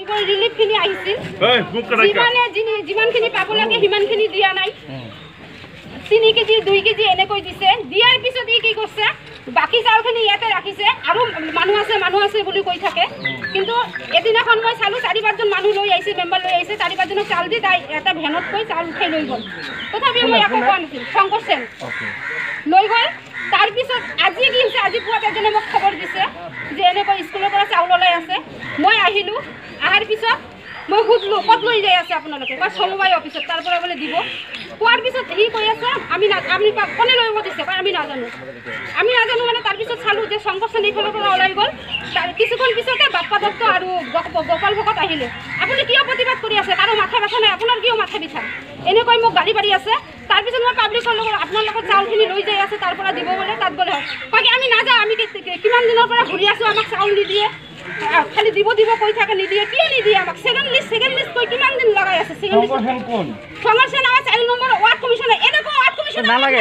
ৰিলিফখিনি আহিছিল যিমানখিনি পাব লাগে সিমানখিনি দিয়া নাই 3 কেজি 2 কেজি এনেকৈ দিছে দিয়াৰ পিছত ই কি কৰিছে বাকি চাউলখিনি ইয়াতে ৰাখিছে আৰু মানুহ আছে বুলি কৈ থাকে কিন্তু এদিনাখন মই চালো 4-5জন মানুহ লৈ আহিছে মেম্বাৰ লৈ আহিছে 4-5জনক চাউল দি তাই এটা ভেনত কৈ চাউল উঠাই লৈ গ'ল তথাপি মই একো কোৱা নাছিল শংকৰ সেন লৈ গ'ল তাৰপিছত আজি কি হৈছে আজি পুৱা এজনে মোক খবৰ দিছে যে এনেকৈ স্কুলৰ পৰা চাউল ওলাই আছে মই আহিলো আহাৰ পিছত মই সুধলো কত লৈ যাই আছে আপোনালোকে বা সমবায় অফিসত তাৰ পৰা বলে দিব কোৱাৰ পিছত সি কৈ আছে আমি কোনে লৈ দিছে আমি নাজানো মানে তাৰ পিছত চালো যে শংকৰ সেন এইফালৰ পৰা ওলাই গ'ল তাৰ কিছুক্ষণ পিছতে বাপ্পা দত্ত আৰু গোপাল ভকত আহিলে আপুনি কিয় প্ৰতিবাদ কৰি আছে কাৰো মাথা ব্যথা নাই আপোনাৰ কিয় মাথা বিষা এনেকৈ মোক গালি পাৰি আছে তাৰ পিছত মই পাব্লিকৰ লগত আপোনালোকৰ চাউলখিনি লৈ যাই আছে তাৰ পৰা দিব বলে তাত গ'লে কয় কি আমি নাযাওঁ আমি কিমান দিনৰ পৰা ঘূৰি আছো আমাক চাউল নিদিয়ে খালি দিব কৈ থাকে নিদিয়ে কিয় নিদিয়ে আমাক সেকেন্ড লিষ্ট কৈ কিমান দিন লগাই আছে সেকেন্ড লিষ্ট কোন শংকৰ সেন আমাৰ 4 নম্বৰ ওয়ার্ড কমিশনার এনেকৈ ওয়ার্ড কমিশনার না লাগে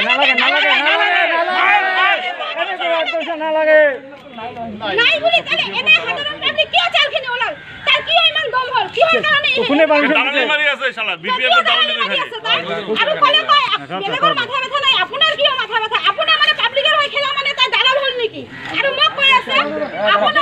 নাই বুলি তালে এনে সাধারণ পাবলিক কিয় চাউলখিনি ওলাল তার কিয় ইমান দম হল কিহৰ কাৰণে কোনে দালালি মাৰি আছে শালা বিপিএফ দালালি মাৰি আছে আৰু কলে কয় বেলেগৰ মাথা ব্যথা নাই আপোনাৰ কিয় মাথা ব্যথা আপোনাৰ মানে পাবলিকৰ হৈ খেলা মানে তাই দালাল হল নেকি আৰু মোক কৈ আছে আপোনাৰ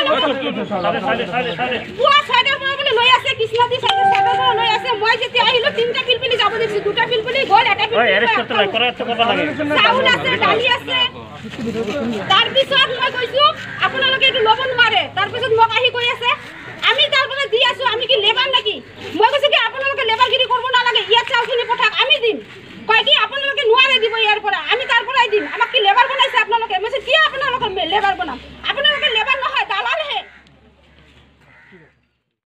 পুৱা সাইডৰ পৰা বলে লৈ আছে কৃষ্ণাদি সাইডৰ পৰা লৈ আছে মই যেতিয়া আহিলো 3টা পিলপিলি যাব দিছি 2টা পিলপিলি গল এটা পিলপিলি এৰেষ্ট করতে লাগে কৰাত কৰিব লাগে চাউল আছে ডালি আছে তাৰ পিছত মই কৈছো আপোনালোকে এটো লব নোৱাৰে তাৰ পিছত মোক আহি কৈ আছে আমি তাৰ পৰা দি আছো আমি কি লেবাৰ নেকি মই কৈছো কি আপোনালোকে লেবাৰগিৰি কৰিব নালাগে ইয়াত চাউলখিনি পঠাক আমি দিম কয় কি আপোনালোকে নোৱাৰে দিব ইয়াৰ পৰা আমি তাৰ পৰাই দিম আমাক কি লেবাৰ বনাইছে আপোনালোকে মই কি আপোনালোকৰ লেবাৰ বনাম